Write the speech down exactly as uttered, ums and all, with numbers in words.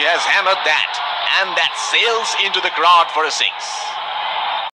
He has hammered that, and that sails into the crowd for a six.